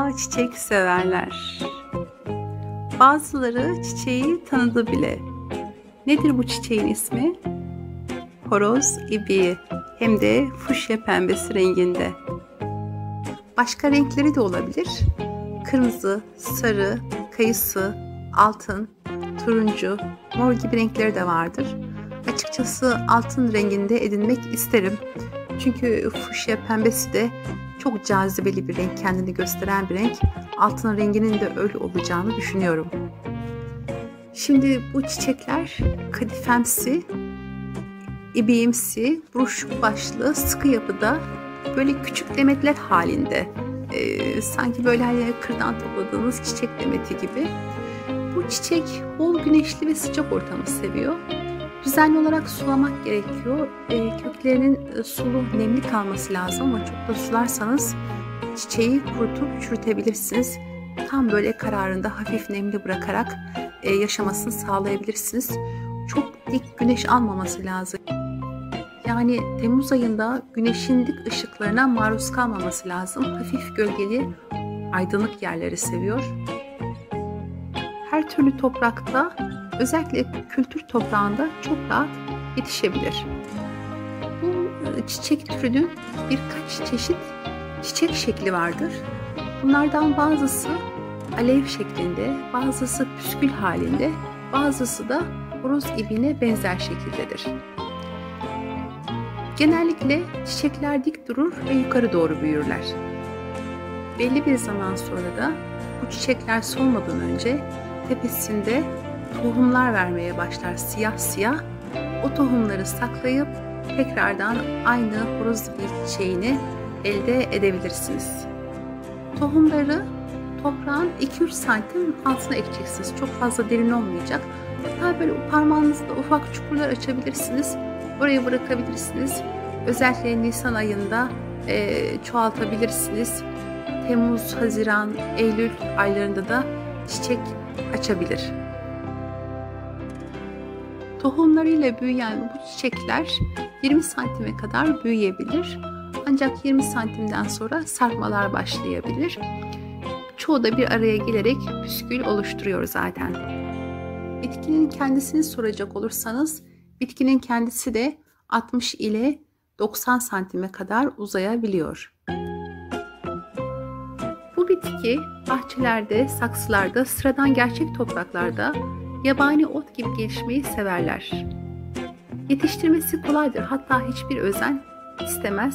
Merhaba çiçek severler. Bazıları çiçeği tanıdı bile. Nedir bu çiçeğin ismi? Horoz ibiği, hem de fuşya pembesi renginde. Başka renkleri de olabilir. Kırmızı, sarı, kayısı, altın, turuncu, mor gibi renkleri de vardır. Açıkçası altın renginde edinmek isterim. Çünkü fuşya pembesi de çok cazibeli bir renk, kendini gösteren bir renk. Altın renginin de öyle olacağını düşünüyorum. Şimdi bu çiçekler kadifemsi, ibiğimsi, buruşuk başlı, sıkı yapıda, böyle küçük demetler halinde. Sanki böyle hani kırdan topladığınız çiçek demeti gibi. Bu çiçek bol güneşli ve sıcak ortamı seviyor. Düzenli olarak sulamak gerekiyor. Köklerinin sulu, nemli kalması lazım ama çok da sularsanız çiçeği kurutup çürütebilirsiniz. Tam böyle kararında hafif nemli bırakarak yaşamasını sağlayabilirsiniz. Çok dik güneş almaması lazım. Yani Temmuz ayında güneşin dik ışıklarına maruz kalmaması lazım. Hafif gölgeli, aydınlık yerleri seviyor. Her türlü toprakta, özellikle kültür toprağında çok rahat yetişebilir. Bu çiçek türünün birkaç çeşit çiçek şekli vardır. Bunlardan bazısı alev şeklinde, bazısı püskül halinde, bazısı da horoz ibiğine benzer şekildedir. Genellikle çiçekler dik durur ve yukarı doğru büyürler. Belli bir zaman sonra da bu çiçekler solmadan önce tepesinde tohumlar vermeye başlar, siyah siyah. O tohumları saklayıp tekrardan aynı horoz ibiği çiçeğini elde edebilirsiniz. Tohumları toprağın 2-3 santim altına ekeceksiniz. Çok fazla derin olmayacak. Hatta böyle parmağınızla ufak çukurlar açabilirsiniz. Oraya bırakabilirsiniz. Özellikle Nisan ayında çoğaltabilirsiniz. Temmuz, Haziran, Eylül aylarında da çiçek açabilir. Tohumlarıyla büyüyen bu çiçekler 20 santime kadar büyüyebilir. Ancak 20 santimden sonra sarkmalar başlayabilir. Çoğu da bir araya gelerek püskül oluşturuyor zaten. Bitkinin kendisini soracak olursanız, bitkinin kendisi de 60 ile 90 santime kadar uzayabiliyor. Bu bitki bahçelerde, saksılarda, sıradan gerçek topraklarda yabani ot gibi gelişmeyi severler. Yetiştirmesi kolaydır, hatta hiçbir özen istemez.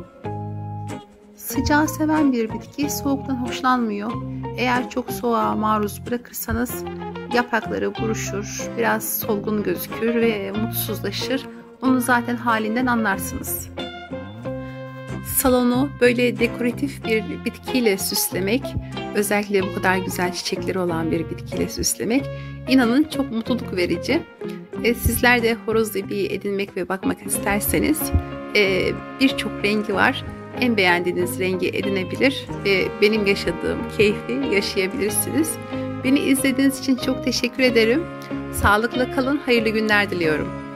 Sıcağı seven bir bitki, soğuktan hoşlanmıyor. Eğer çok soğuğa maruz bırakırsanız yaprakları buruşur, biraz solgun gözükür ve mutsuzlaşır. Onu zaten halinden anlarsınız. Salonu böyle dekoratif bir bitkiyle süslemek, özellikle bu kadar güzel çiçekleri olan bir bitkiyle süslemek, inanın çok mutluluk verici. Sizler de horoz ibiği edinmek ve bakmak isterseniz birçok rengi var. En beğendiğiniz rengi edinebilir ve benim yaşadığım keyfi yaşayabilirsiniz. Beni izlediğiniz için çok teşekkür ederim. Sağlıkla kalın, hayırlı günler diliyorum.